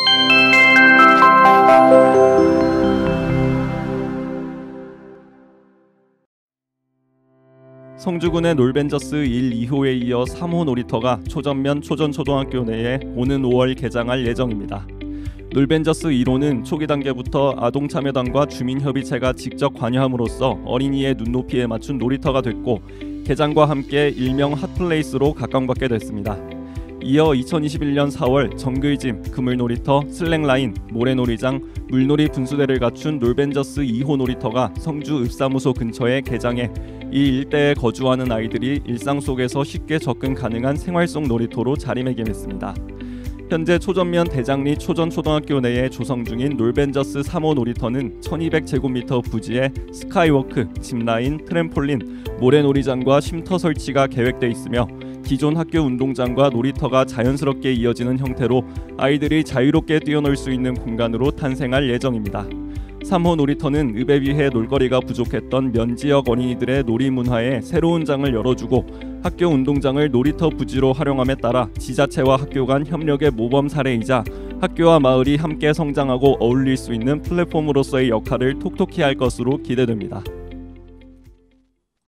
성주군의 놀벤저스 1, 2호에 이어 3호 놀이터가 초전면 초전초등학교 내에 오는 5월 개장할 예정입니다. 놀벤저스 1호는 초기 단계부터 아동참여단과 주민협의체가 직접 관여함으로써 어린이의 눈높이에 맞춘 놀이터가 됐고, 개장과 함께 일명 핫플레이스로 각광받게 됐습니다. 이어 2021년 4월 정글짐, 그물놀이터, 슬랙라인, 모래놀이장, 물놀이 분수대를 갖춘 놀벤저스 2호 놀이터가 성주 읍사무소 근처에 개장해 이 일대에 거주하는 아이들이 일상 속에서 쉽게 접근 가능한 생활 속 놀이터로 자리매김했습니다. 현재 초전면 대장리 초전초등학교 내에 조성 중인 놀벤저스 3호 놀이터는 1200제곱미터 부지에 스카이워크, 짚라인, 트램폴린, 모래놀이장과 쉼터 설치가 계획돼 있으며, 기존 학교 운동장과 놀이터가 자연스럽게 이어지는 형태로 아이들이 자유롭게 뛰어놀 수 있는 공간으로 탄생할 예정입니다. 3호 놀이터는 읍에 비해 놀거리가 부족했던 면지역 어린이들의 놀이 문화에 새로운 장을 열어주고, 학교 운동장을 놀이터 부지로 활용함에 따라 지자체와 학교 간 협력의 모범 사례이자 학교와 마을이 함께 성장하고 어울릴 수 있는 플랫폼으로서의 역할을 톡톡히 할 것으로 기대됩니다.